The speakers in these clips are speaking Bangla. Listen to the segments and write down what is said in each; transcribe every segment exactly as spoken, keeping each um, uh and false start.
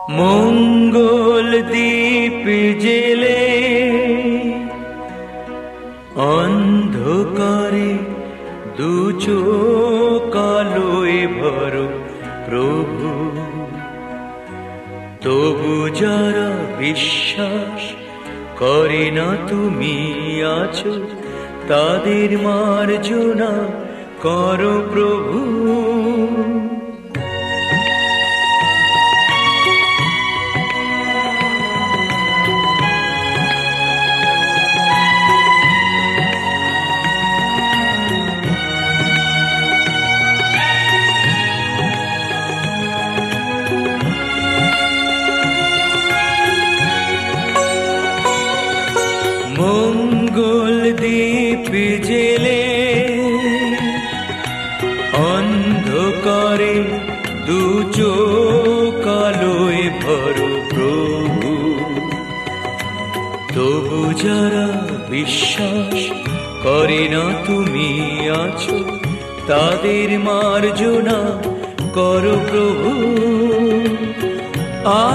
মঙ্গল দীপ জেলে অন্ধকারে দু চোখ আলোয় ভরো প্রভু, তবু যারা বিশ্বাস করে না তুমি আছো, তাদের মার্জনা করো প্রভু। মঙ্গল দীপ জেলে অন্ধকারে দু চোখ আলোয় ভরো প্রভু, তবু যারা বিশ্বাস করে না তুমি আছো, তাদের মার্জনা করো প্রভু। আ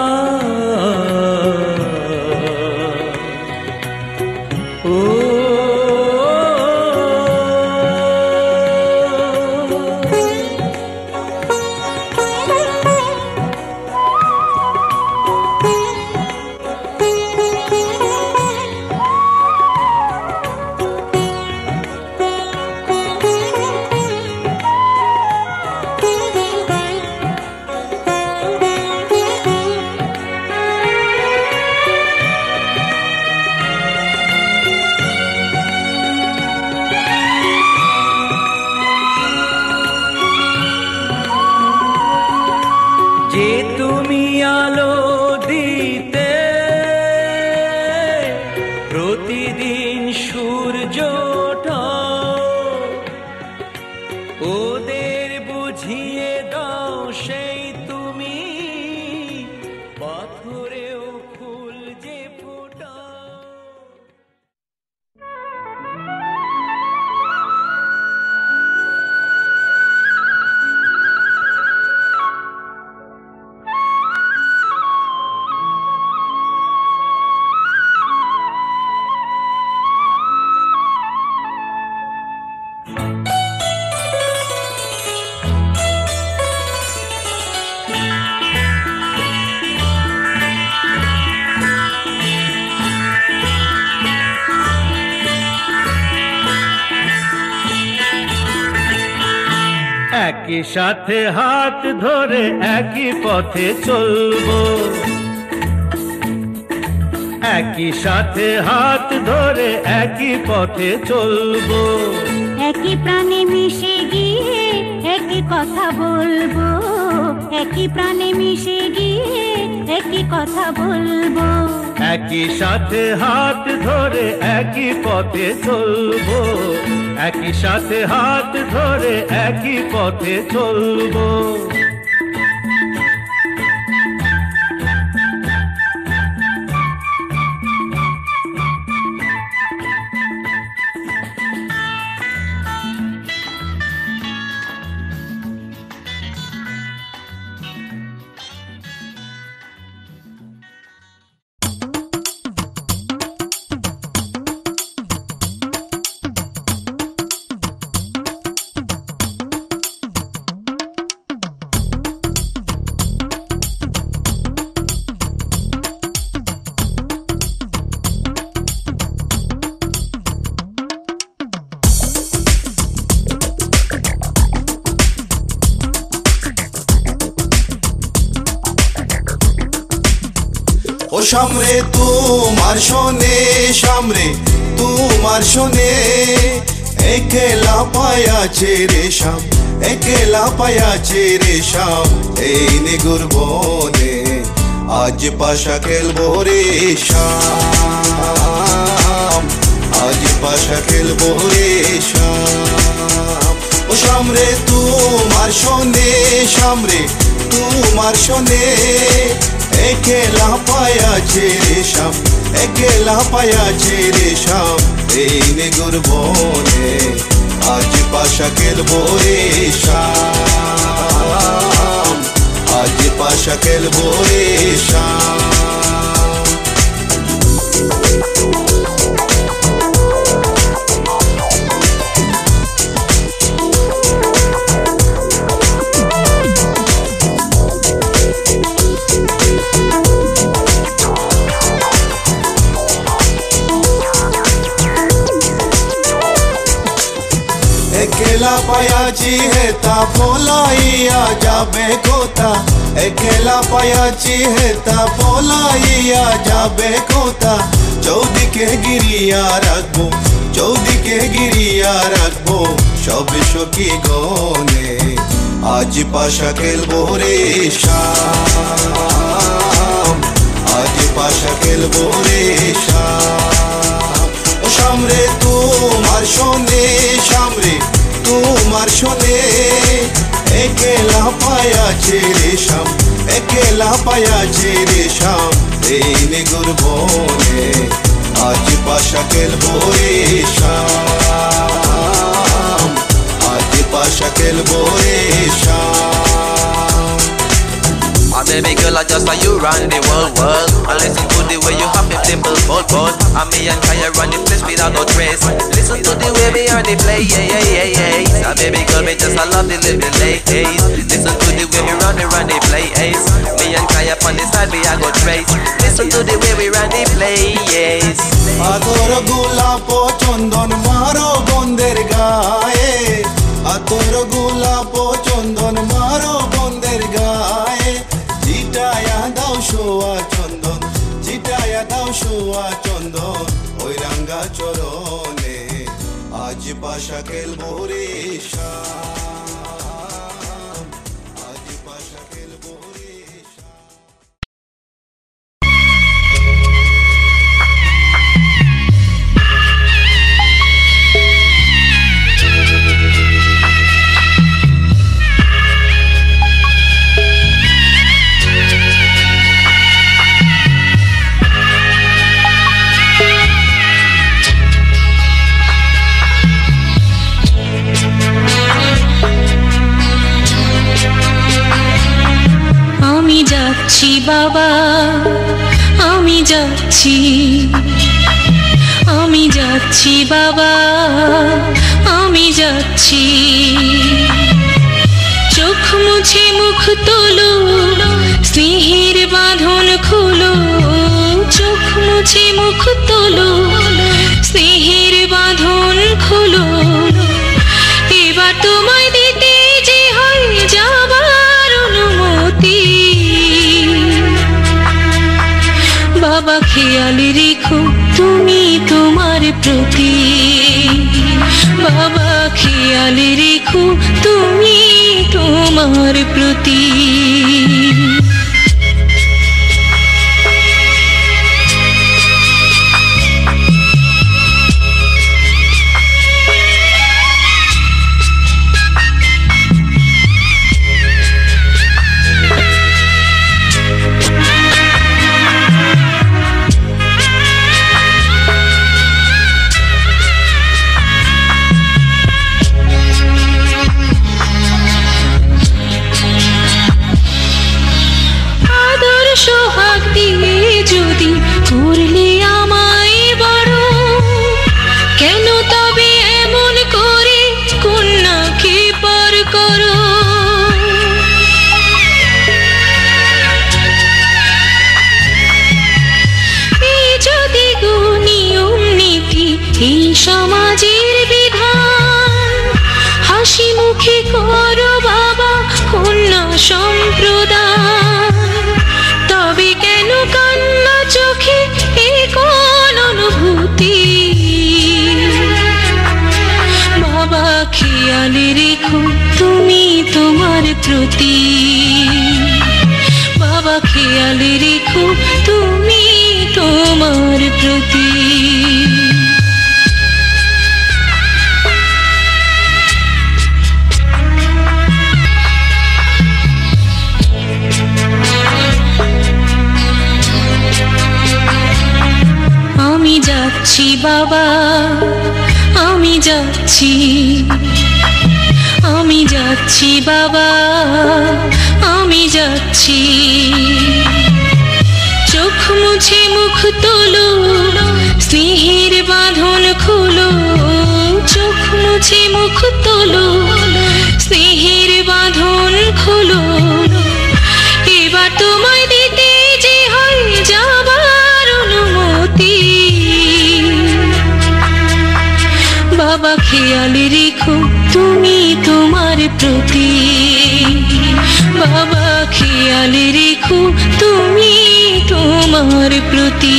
যে তুমি আলো দিতে প্রতিদিন সূর্যটা, ওদের বুঝিয়ে দাও সেই তুমি পাথরেও ফুল যে ফোটাও। একই সাথে হাত ধরে একই পথে চলবো, একই সাথে হাত ধরে একই পথে চলবো, একই প্রাণে মিশে গিয়ে একই কথা বলবো, একই প্রাণে মিশে গিয়ে একই কথা বলবো, একই সাথে হাত ধরে একই পথে চলবো, একই সাথে হাত ধরে একই পথে চলবো। ও সামরে তোমার শোনে, সামরে তোমার শোনে, একলা পায়াছে রে শাম, একলা পায়াছে রে শাম, এই নিগুর বনে আজ পাশা খেলবো রে শাম, আজ পাশা খেলবো রে শাম। ও সামরে তোমার শোনে, সামরে তোমার শোনে, একলা পায়াছে রে শাম, একলা পায়াছে রে শাম, এই নিগুর বনে আজ পাশা খেলবো রে শাম, আজ পাশা খেলবো রে শাম। একেলা পায়াছি হেতা পলাইয়া যাবে কোথা, একেলা পায়াছি হেতা পলাইয়া যাবে কোথা। চৌদিকে গিরিয়া রাখবো, চৌদিকে গিরিয়া রাখবো সবে সখী গনে, আজ পাশা খেলবো রে শাম, আজ পাশা খেলবো রে শাম। ও শামরে তোমার শোনে, শামরে তোমার শোনে, একেলা পায়াছে রে শাম, একেলা পায়াছে রে শাম। এই নেগুর বনে আজ পাশা খেলবো রে শাম, আজ পাশা খেলবো রে শাম। My baby girl, I just saw you run the world, world. I listen to the way you have it, dimple, bold, bold. And me and Kaya run the place without no trace. Listen to the way we are the play, yeah, yeah, yeah, yeah. My baby girl, me just I love the living late. Listen to the way we run the run the play, ace. Me and Kaya on the side, we are go trace. Listen to the way we run the play, yes. আতর গোলাপ চন্দন মারো বন্দের গায়ে, আতর গোলাপ চন্দন মারো বন্দের গায়ে। জিটায়া দাও সোয়া চন্দন, জিটায়া দাও সোয়া চন্দন ওই রাঙ্গা চরণে, আজ পাশা খেলবো রে শাম, আজ পাশা খেলবো রে শাম। আমি যাচ্ছি বাবা, আমি যাচ্ছি, আমি যাচ্ছি বাবা, আমি যাচ্ছি। চোখ মুছে মুখ তোলো, স্নেহের বাঁধন খুলো, চোখ মুছে মুখ তোলো, স্নেহের বাঁধন খুলো। এবার তোমায় দিতে যে হয় যাবার অনুমতি, বাবা খেয়াল রেখো তুমি তোমার প্রতি, বাবা খেয়াল রেখো তুমি তোমার প্রতি। সোহাগ দিয়ে যদি করলে আমায় বড়, কেন তবে এমন করে কন্যাকে পর করো। এই যদি গো নিয়ম নীতি, এই সমাজের বিধান, হাসি মুখে করো বাবা কন্যা সম্প্রদান। তবে কেন কান্না চোখে এ কোন অনুভূতি, বাবা খেয়াল রেখো তুমি তোমার প্রতি, বাবা খেয়াল রেখো তুমি তোমার প্রতি। আমি যাচ্ছি বাবা, আমি যাচ্ছি, আমি যাচ্ছি বাবা, আমি যাচ্ছি। চোখ মুছে মুখ তোলো, স্নেহের বাঁধন খোলো। চোখ মুছে মুখ তোলো, স্নেহের বাঁধন খোলো। এবার তোমায় দিতে যে হয় যাবার অনুমতি। বাবা খেয়াল রেখো তুমি তোমার প্রতি। বাবা খেয়াল রেখো তুমি তোমার প্রতি।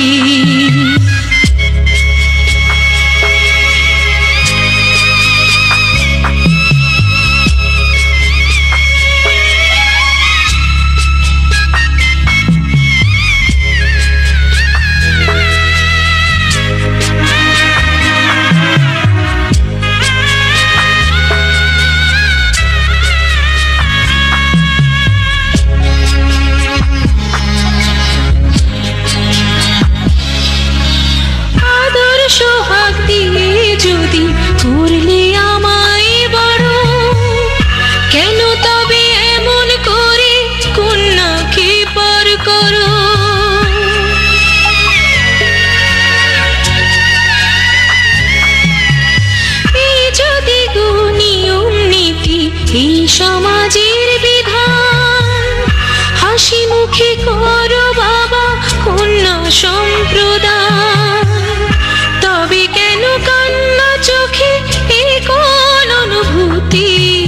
সোহাগ দিয়ে যদি করলে আমায় বড়, কেন তবে এমন করে কন্যাকে পর করো। এই যদি গো নিয়ম নীতি, এই সমাজের বিধান, হাসি মুখে করো বাবা কন্যা সম্প্রদান। তবে কেন কান্না চোখে এই কোন অনুভূতি।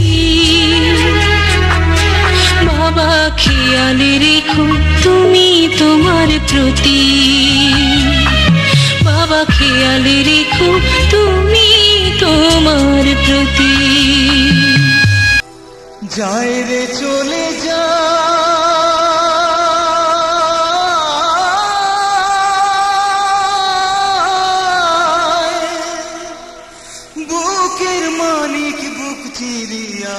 বাবা খেয়াল রেখো তুমি তোমার প্রতি। বাবা খেয়াল রেখো তুমি তোমার প্রতি। যায় রে চলে যা বুকের মালিক বুক চিরিয়া।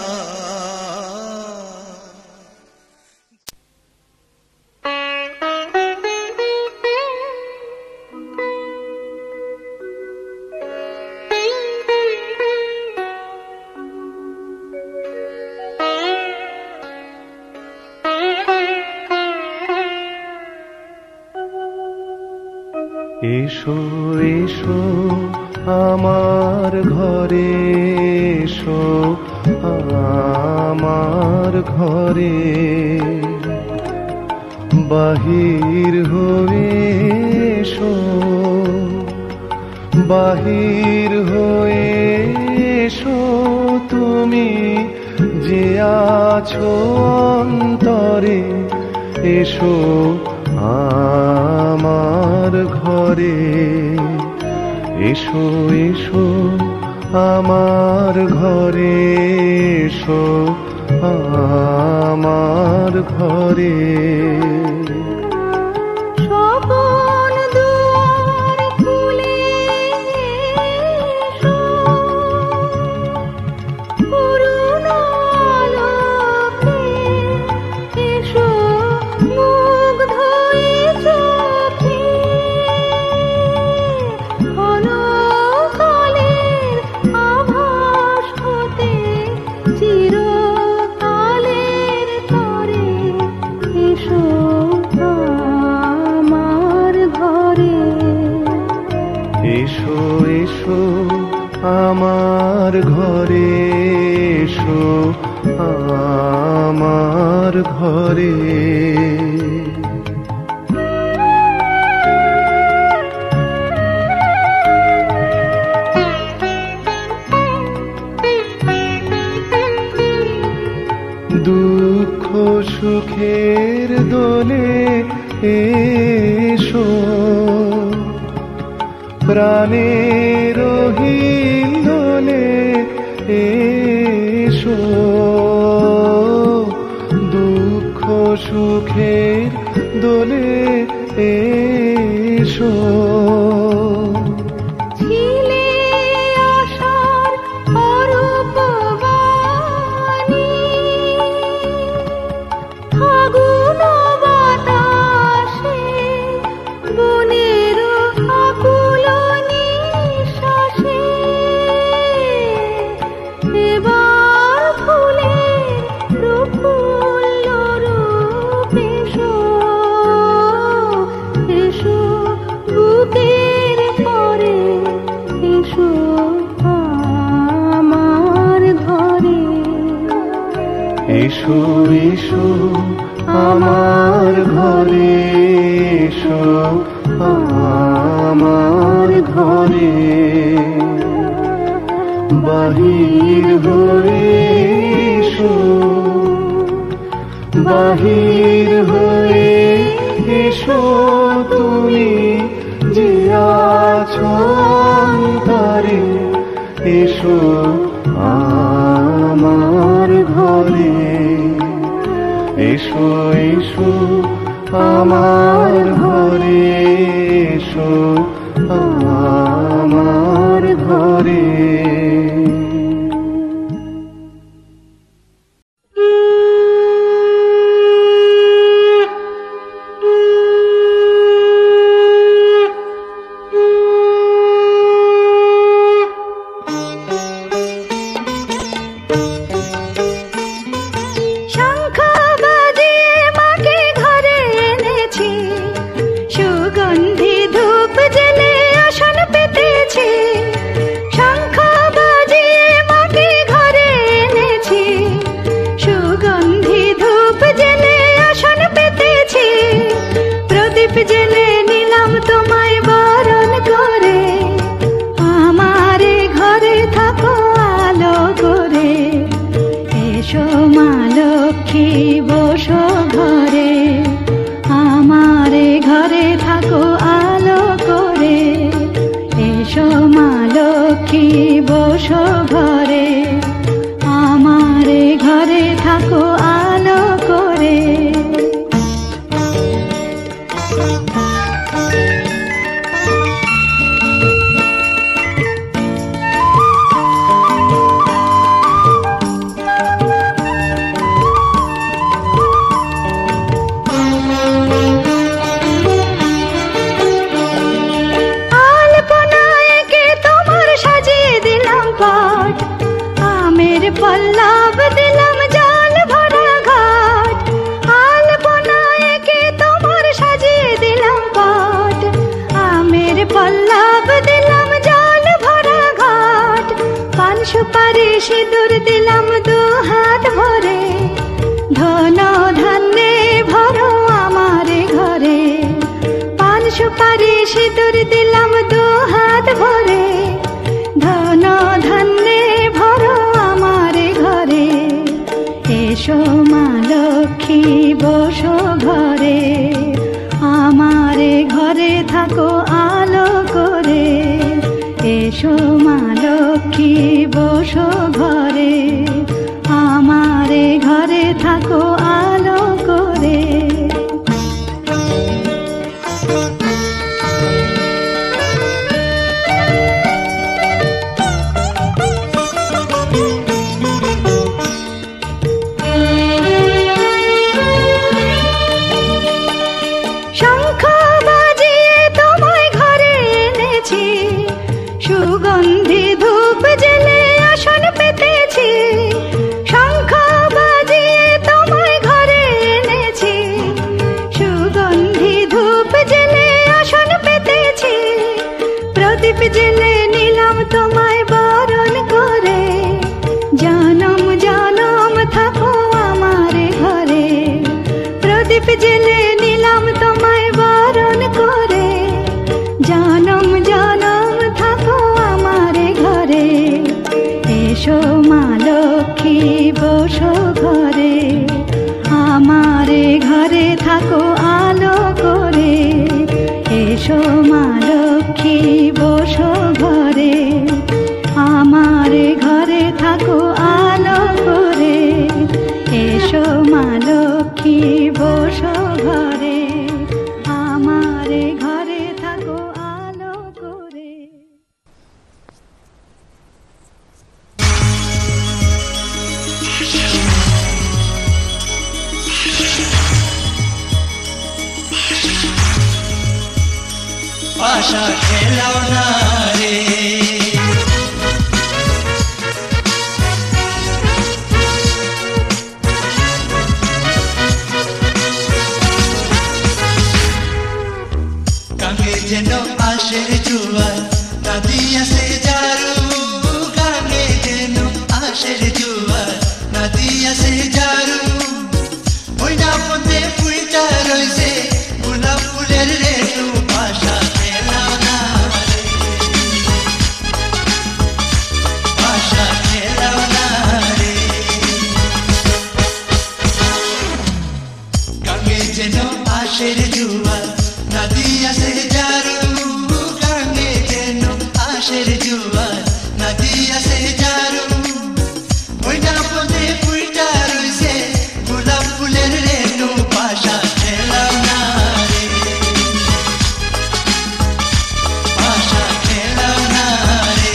এসো এসো আমার ঘরে, এসো আমার ঘরে। বাহির হয়ে এসো, বাহির হয়ে এসো তুমি যে আছো অন্তরে। এসো আমার ঘরে, এসো এসো আমার ঘরে, এসো আমার ঘরে। স্বপন দুয়ার খুলে এসো, করুণ আলোকে এসো, মুগ্ধ এই চোখে ক্ষণকালের আভাস হতে চিরকালের তরে। এসো আমার ঘরে, এসো এসো আমার ঘরে, এসো আমার ঘরে। দুঃখ সুখের দোলে এসো, প্রাণের হিন্দোলে এসো। দুঃখ সুখের দোলে এসো। ছিলে আশার অরূপ বাণী, ফাগুন বাতাসে বনের আকুল নিঃশ্বাসে। এবার ফুলের প্রফুল্ল এসো এসো আমার ঘরে, এসো আমার ঘরে, বাহির হয়ে এসো, বাহির হয়ে এসো তুমি যে আছো অন্তরে, এসো আমার ঘরে, এসো এসো আমার ঘরে, এসো আমার ঘরে। সিঁদুর দিলাম দু হাত ভরে, ধন ধান্যে ভরো আমার ঘরে। পান সুপারি সিঁদুর দিলাম দু হাত ভরে, ধন ধান্যে ভরো আমার ঘরে। এসো মা লক্ষ্মী বসো ঘরে, আমার ঘরে থাকো আলো করে। এসো মা লক্ষ্মী বসো ঘরে, আমার ঘরে থাকো আলো করে। শঙ্খ বাজিয়ে তোমায় ঘরে এনেছি, সুগন্ধি ধূপ জেলে আসন পেতেছি। শঙ্খ বাজিয়ে তোমায় ঘরে এনেছি, সুগন্ধি ধূপ জেলে আসন পেতেছি। প্রদীপ জেলে নিলাম তোমায় বরণ করে, জনম জনম থাকো আমার ঘরে। প্রদীপ জেলে নিলাম তোমায় বরণ করে, জনম জনম থাকো আমার ঘরে। এসো মা লক্ষ্মী বসো ঘরে, আমার ঘরে থাকো আলো করে। এসো মা লক্ষ্মী বসো ঘরে, আমার ঘরে থাকো আলো করে। এসো মা লক্ষ্মী বসো ঘরে, আমার ঘরে থাকো আলো করে। আশা খেলাও না রে, গাঙ্গে যেন আশের জুয়ার, নদী আসে জারু। গাঙ্গে যেন আশের জুয়ার, নদী আসে জারু। যেন আশের জুয়ার নাদিয়া সে জারু গানে যেন আশের জুয়ার নাদিয়া সে জারু ওই না পদে ফুলটা রইছে গোলাপ ফুলের রেণু পাশা খেলাও না রে পাশা খেলাও না রে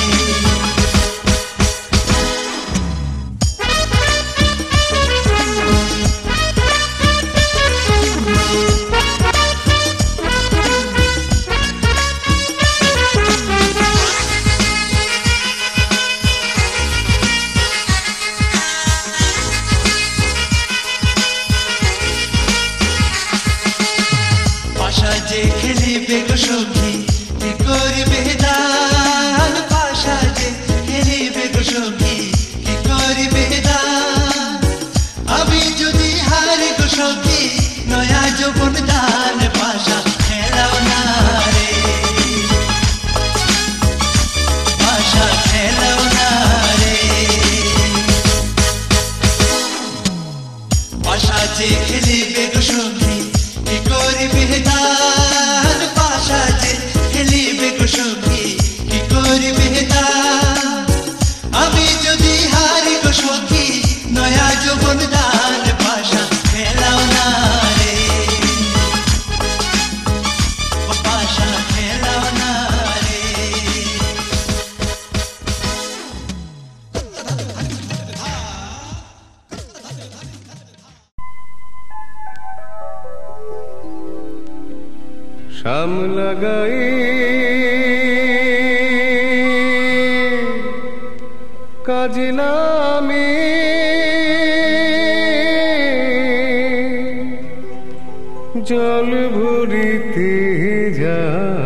পাশা যে খেলিবে গো সখী কি করিবে দান পাশা যে খেলিবে গো সখী কি করিবে দান আমি যদি হারি গো সখী নয়া যৌবন দান পাশা খেলাও না রে পাশা খেলাও না রে পাশা যে খেলিবে গো সখী কি করিবে দান পাশা যে খেলিবে গো সখী কি করিবে দান আমি যদি হারি গো সখী নয়া যৌবন দান পাশা খেলাও না রে পাশা খেলাও না রে শাম লাগাই কাজে নামে জল ভরিতে যা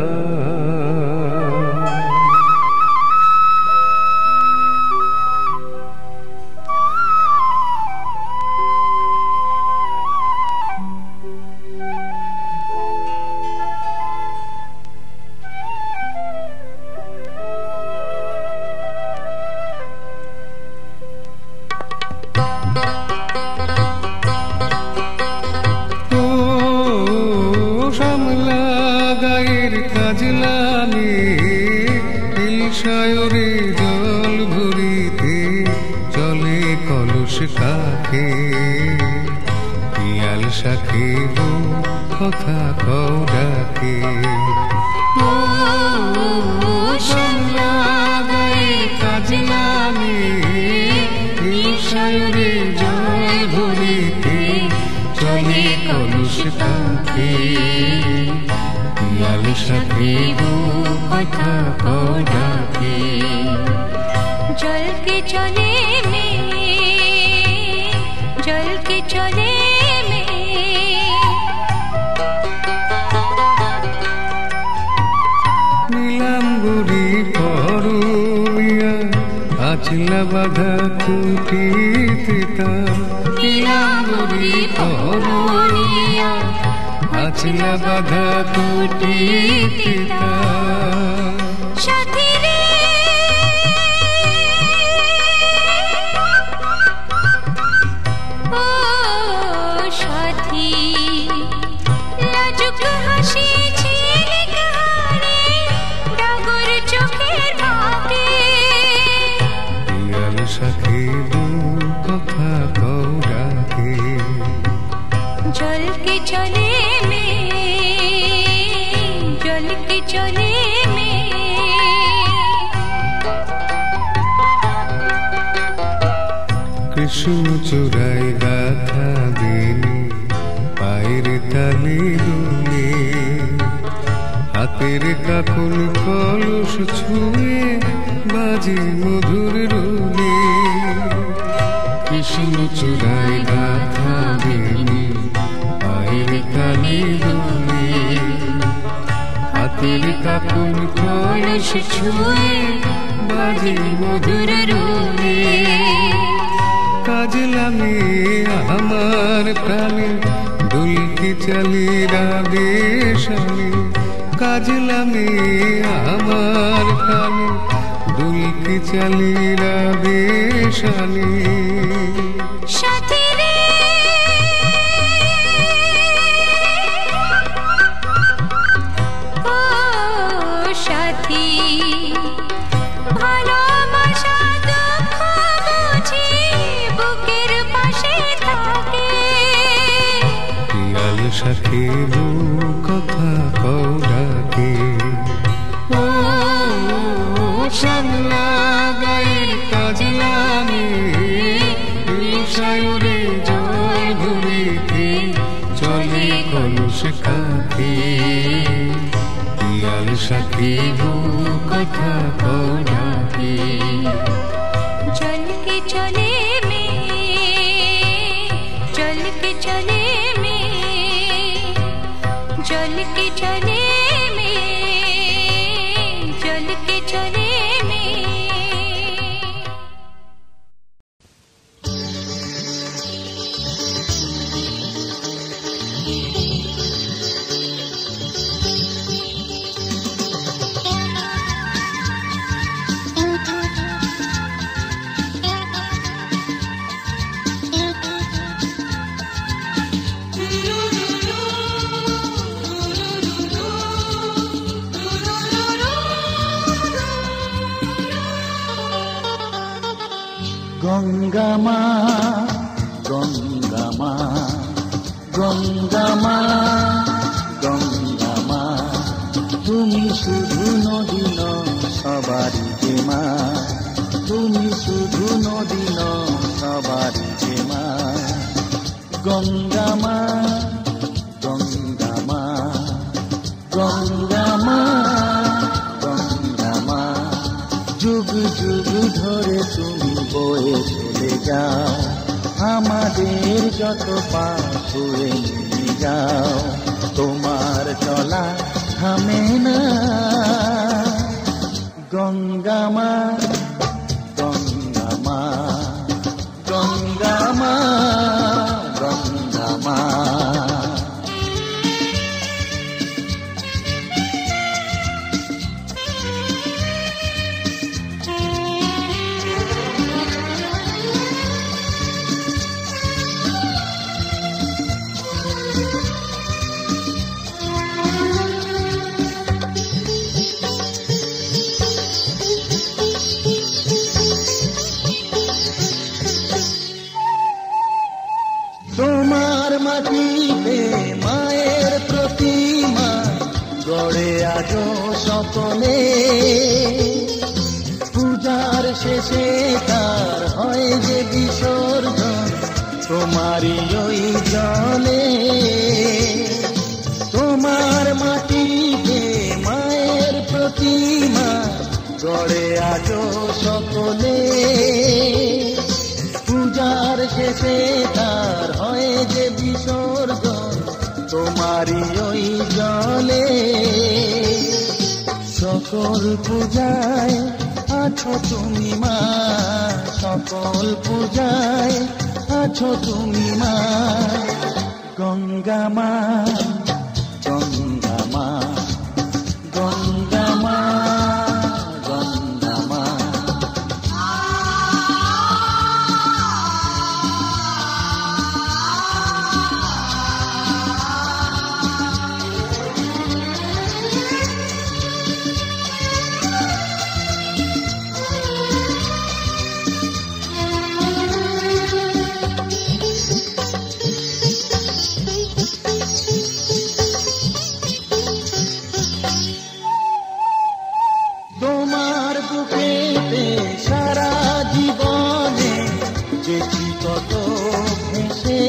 কাকে পিয়াল শাখে কথা কও ডাকে কাজ নামে সায়রে জল ভরিতে চলে কলুষ কাকে পিয়াল শাখে কথা কও ডাকে জল के चले में जल के चले में নীলাম গুড়ি করুণিয়া আছিলা বাধা কুটিতে নীলাম গুড়ি করুণিয়া আছিলা বাধা কুটিতে সাথী রে ও সাথী লাজুক হাসি ঝিলিক হারে ডাগর চোখের ভাগে পিয়াল শাখে কথা কও ডাকে जल के चले में जल के चले में কৃষ্ণ চূড়ায় গাথা বেনি পায়ের তালে দুলে হাতের কাকুন কলস ছুঁয়ে বাজে মধুর রুলে কৃষ্ণ চূড়ায় গাথা বেনি পায়ের তালে দুলে হাতের কাকুন কলস ছুঁয়ে বাজে মধুর রুলে কাজলামে আমার প্রাণে দুলকি চালি রাবে শানে কাজলামে আমার প্রাণে দুলকি চালি রাবে শানে সাথী রে পিয়াল শাখের কথা কৌরাকে ও শ্যামলা গায়ের কাজলামে সায়রে জল ভরিতে চলে কলস কাকে পিয়াল শাখের কথা কৌরাকে चल के चले में चल के चले में चल के चले में चल के चले में গঙ্গা মা গঙ্গা মা গঙ্গা মা গঙ্গা মা তুমি শুধু নদী ন সবারই যে মা তুমি শুধু নদী ন সবারই যে মা গঙ্গা মা গঙ্গা মা গঙ্গা মা গঙ্গা মা যুগ যুগ ধরে তুমি বয়ে চলে যাও আমাদের যত পাপ ছুঁয়ে নিয়ে যাও তোমার চলা থামে না গঙ্গা মা গঙ্গা মা গঙ্গা মা গঙ্গা মা তোমার মাটিতে মায়ের প্রতিমা গড়ে আজো সকলে পূজার শেষে তার হয় যে বিসর্জন তোমারই ওই জলে তোমার মাটিতে মায়ের প্রতিমা গড়ে আজো সকলে পূজার শেষে তার হয় যে বিসর্জন তোমারই ওই জলে সকল পূজায় আছো তুমি মা সকল পূজায় আছো তুমি মা গঙ্গা মা গঙ্গা মা গঙ্গা মা গঙ্গা মা তোমার বুকেতে সারা জীবনে যেছি কত ভেসে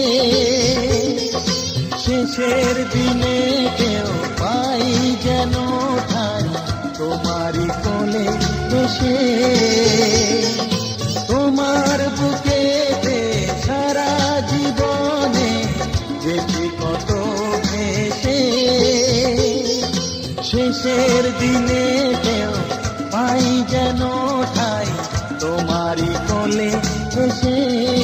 শেষের দিনে কেউ পাই যেন ঠাই তোমারই কোলে বসে তোমার বুকেতে সারা জীবনে যেছি কত ভেসে শেষের দিনে কেউ পাই যেন ঠাই তোমারই কোলে বসে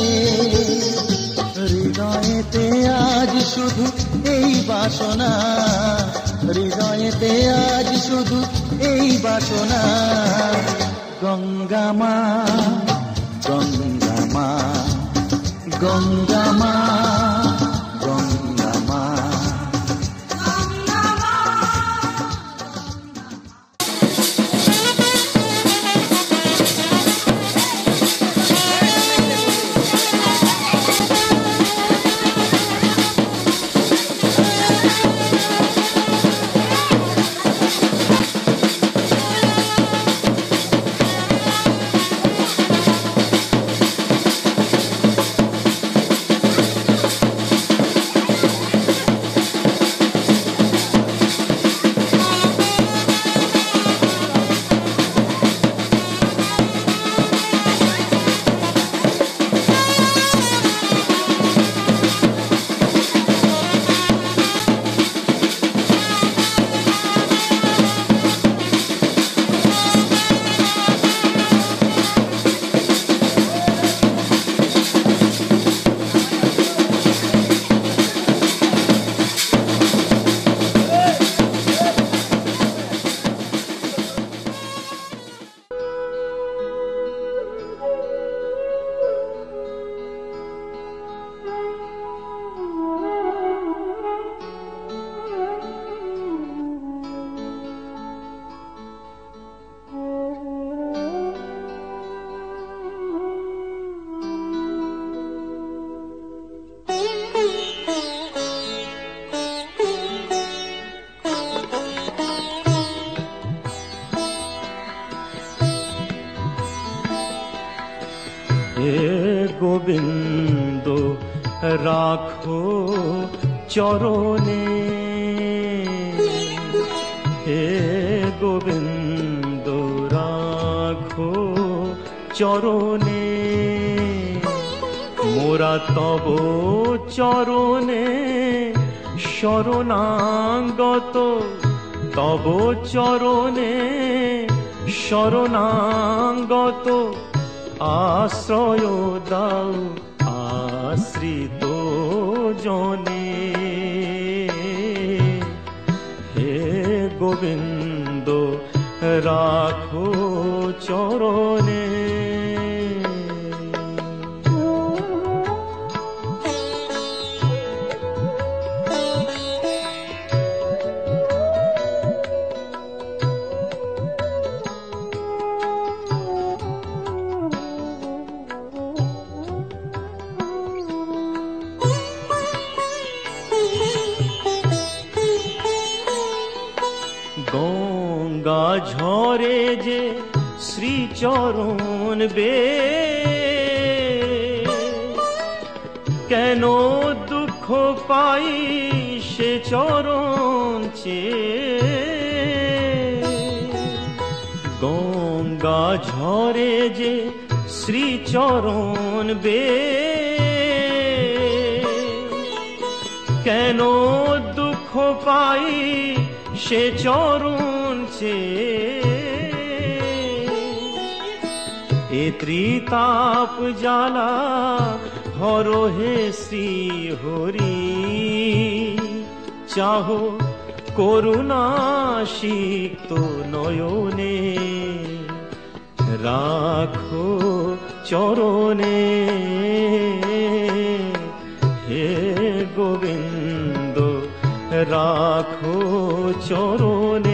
হৃদয়েতে আজ শুধু এই বাসনা হৃদয়েতে আজ শুধু এই বাসনা গঙ্গা মা গঙ্গা মা গঙ্গা মা গঙ্গা মা রাখো চরণে হে গোবিন্দ রাখো চরণে মোরা তব চরণে শরণাগত তব চরণে শরণাগত আশ্রয় দাও আশ্রিত জনে হে গোবিন্দ রাখো চরণে গঙ্গা ঝরে যে শ্রীচরণ বে কেন দুঃখ পাই সে চরণ চে গঙ্গা ঝরে যে শ্রীচরণ বে কেন দুঃখ পাই সে চরণ চে এ ত্রিতাপ জ্বালা হর হে শ্রী হরি চাহো করুণা সিক্ত নয়নে রাখো চরণে হে গোবিন্দ রাখো চরণে